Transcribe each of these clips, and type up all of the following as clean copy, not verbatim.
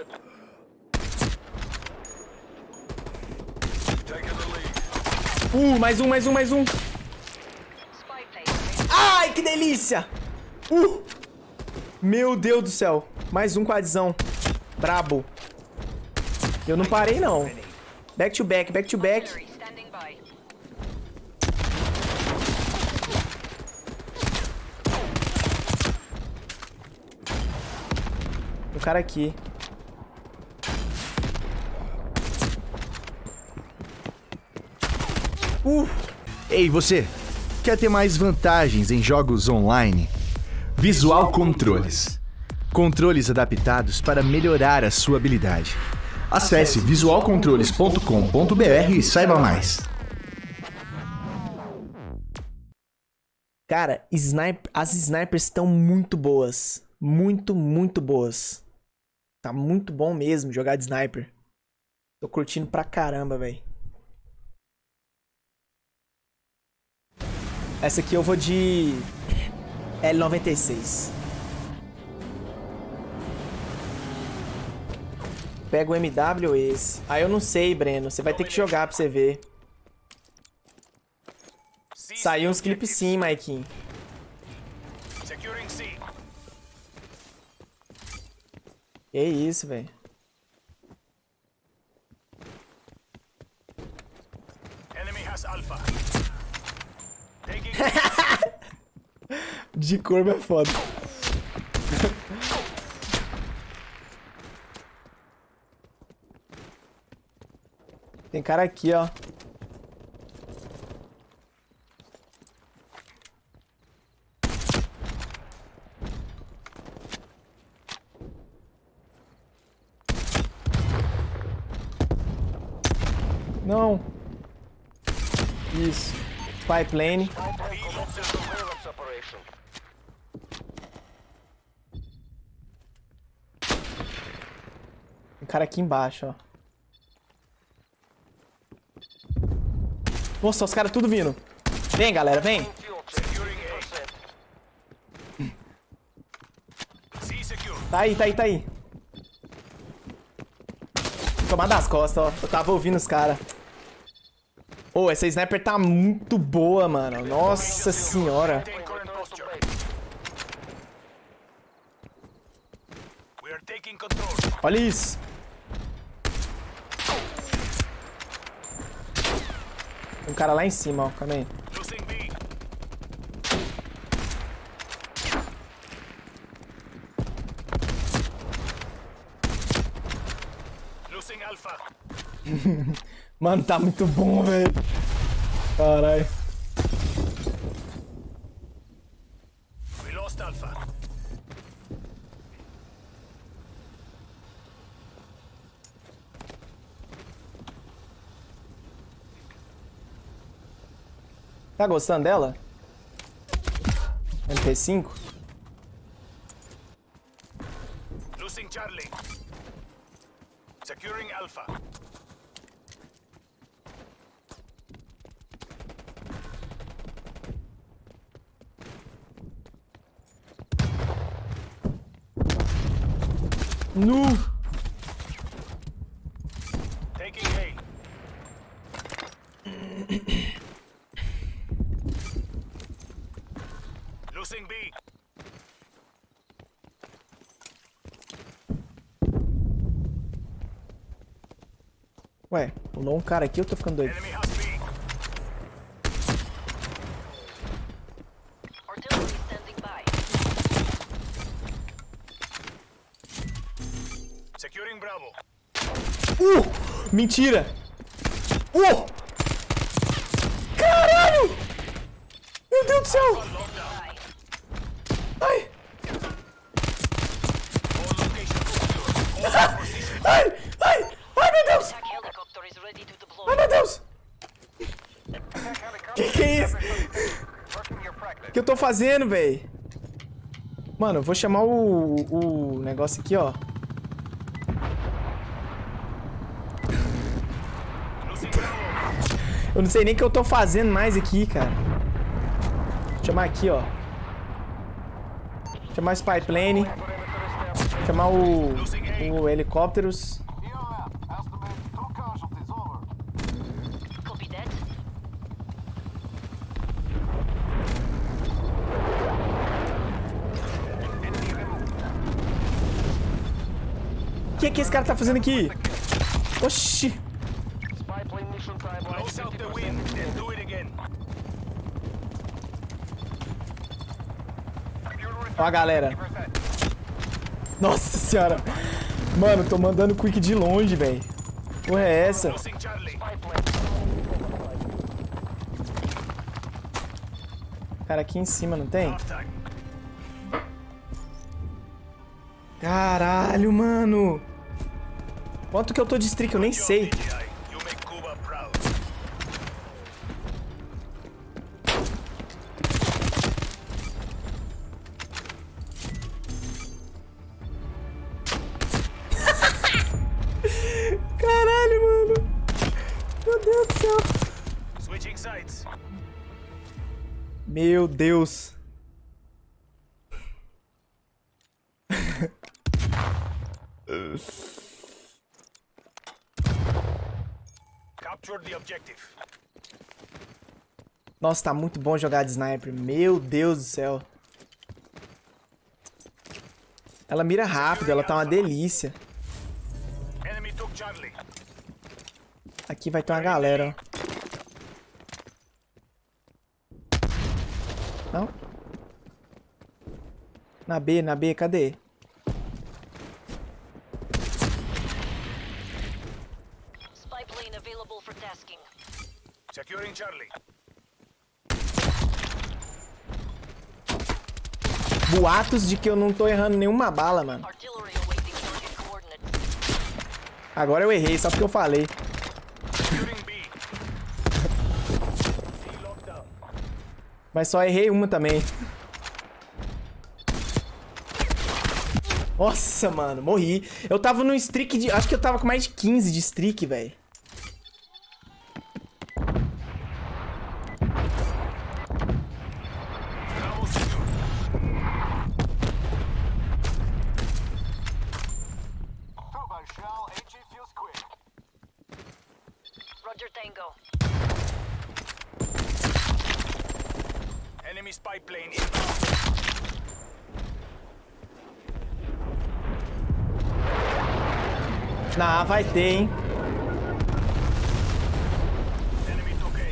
Mais um. Ai, que delícia! Meu Deus do céu. Mais um quadzão. Brabo. Eu não parei, não. Back to back. O cara aqui. Ei, você! Quer ter mais vantagens em jogos online? Visual Controles. Controles adaptados para melhorar a sua habilidade. Acesse visualcontroles.com.br e saiba mais. Cara, as snipers estão muito boas. Muito boas. Tá muito bom mesmo jogar de sniper. Tô curtindo pra caramba, velho. Essa aqui eu vou de L96. Pega o MW ou esse. Ah, eu não sei, Breno. Você vai ter que jogar pra você ver. Saiu uns clipes sim, Maikinho. Que isso, velho. De corvo é foda. Tem cara aqui, ó. Não. Isso. Pipeline. Tem cara aqui embaixo, ó. Nossa, os caras tudo vindo. Vem, galera, vem. Tá aí. Tomar das costas, ó. Eu tava ouvindo os caras. Ô, essa sniper tá muito boa, mano. Nossa senhora. Olha isso. Tem um cara lá em cima, ó. Calma aí. Mano, tá muito bom, velho. Caralho. Tá gostando dela? MP5? Losing Charlie. Securing Alpha. Nu! Taking A. Losing B. Ué, pulou um cara aqui, eu tô ficando doido. Enemy has B. Artillery standing by. Securing Bravo. Mentira! Caralho! Meu Deus do céu! Ai! Ai, meu Deus! Attack helicopter is ready to deploy. Ai, meu Deus! Que é isso? O que eu tô fazendo, velho? Mano, eu vou chamar o negócio aqui, ó. Eu não sei nem o que eu tô fazendo mais aqui, cara. Vou chamar aqui, ó. Chamar esse pipeline. Chamar o helicópteros. Copy that. O que esse cara tá fazendo aqui? Oxi. Close out the wind and do it again. Ó a galera. Nossa senhora. Mano, tô mandando quick de longe, velho. Porra é essa? Losing Charlie. Cara, aqui em cima não tem? Half time. Caralho, mano. Quanto que eu tô de streak? Eu nem sei. DJI, you make Cuba proud. Caralho, mano. Meu Deus do céu. Switching sides. Meu Deus. Capture the objective. Nossa, tá muito bom jogar de sniper. Meu Deus do céu. Ela mira rápido, ela tá uma delícia. Enemy took Charlie. Aqui vai ter uma galera, ó. Não? Na B, cadê? Spy plane available for tasking. Securing Charlie. Boatos de que eu não tô errando nenhuma bala, mano. Artillery awaiting target coordinates. Agora eu errei, só porque eu falei. Securing B. C locked down. Mas só errei uma também. Nossa, mano, morri. Eu tava no streak de... Acho que eu tava com mais de 15 de streak, velho. Roger Tango. Enemy spy plane inbound. Ah, vai ter, hein. Enemy took A.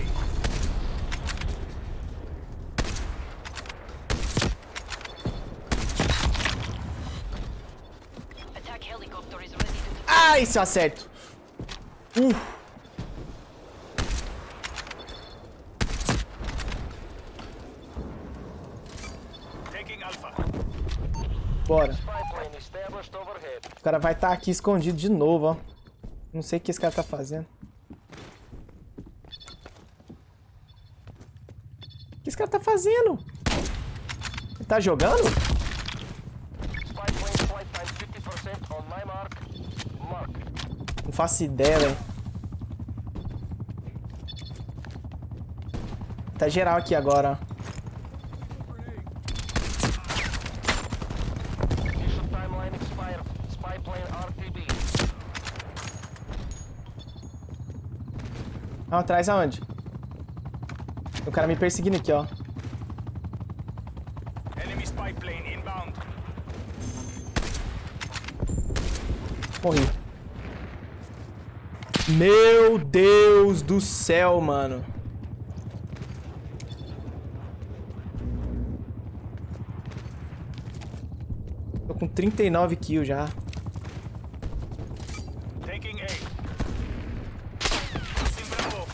Attack helicopter is ready to Ai, se eu acerto. Taking Alpha. Bora. Spy plane established overhead. O cara vai estar aqui escondido de novo, ó. Não sei o que esse cara tá fazendo. O que esse cara tá fazendo? Ele tá jogando? Spy plane flight time 50% on my mark. Mark. Não faço ideia, velho. Tá geral aqui agora, ó. Mission timeline expired. Spy plane RTB. Ah, atrás aonde? O cara me perseguindo aqui, ó. Enemy spy plane inbound. Morri. Meu Deus do céu, mano. Tô com 39 kills já. Taking A. Losing Bravo.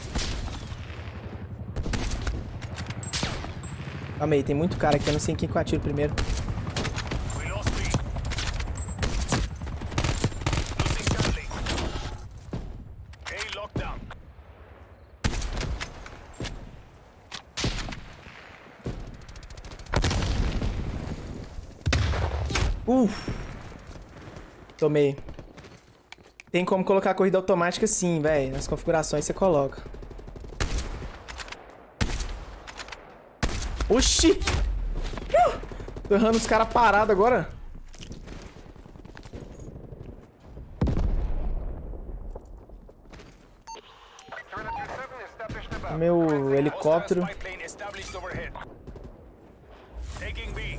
Calma aí, tem muito cara aqui. Eu não sei em quem que eu atiro primeiro. We lost B. Losing Charlie. A lockdown. Tomei. Tem como colocar a corrida automática sim, velho. Nas configurações você coloca. Oxi! Tô errando os caras parados agora. Meu helicóptero. Spy plane established overhead. Taking B.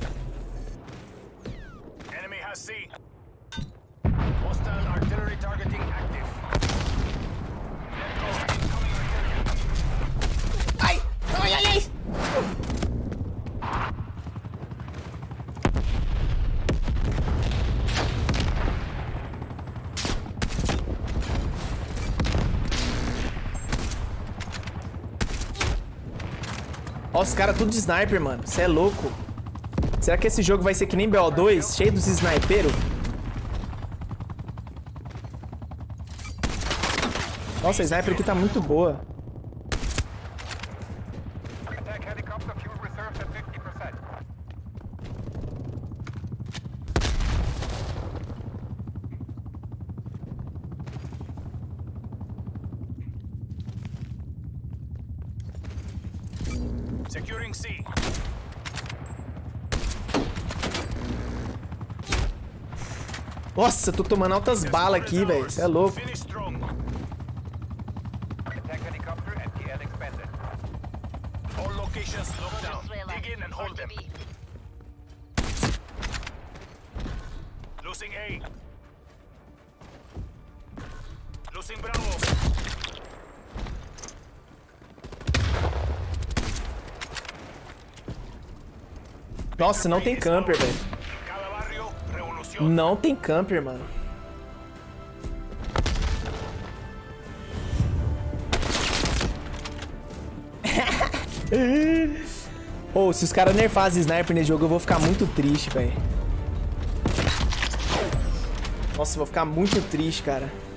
Enemy has C. Hostile artillery targeting active. Let's go. Incoming artillery. Ai! Ai, ai, ai! Ó, os caras tudo de sniper, mano. Você é louco. Será que esse jogo vai ser que nem BO2? Cheio dos snipeiros? Nossa, a sniper aqui tá muito boa. Attack helicopter fuel reserves at 50%. Securing C. Nossa, eu tô tomando altas balas aqui, velho. Você é louco. Finish strong. Attack helicopter and TL expanded. All locations locked down. Venezuela. Dig in and hold them. RTB. Losing A. Losing Bravo. Nossa, não tem camper, velho. Cada barrio, revolución. Não tem camper, mano. Ô, se os caras nerfassem sniper nesse jogo, eu vou ficar muito triste, velho. Nossa, eu vou ficar muito triste, cara.